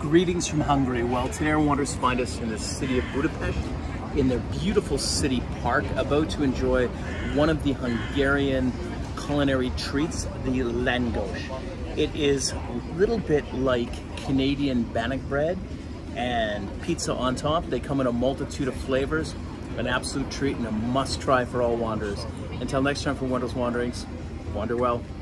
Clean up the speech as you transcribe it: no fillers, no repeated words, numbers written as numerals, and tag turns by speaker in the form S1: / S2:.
S1: Greetings from Hungary. Well, today our wanderers find us in the city of Budapest, in their beautiful city park, about to enjoy one of the Hungarian culinary treats, the Lángos. It is a little bit like Canadian bannock bread and pizza on top. They come in a multitude of flavors, an absolute treat and a must-try for all wanderers. Until next time for Wendells Wanderings, wander well.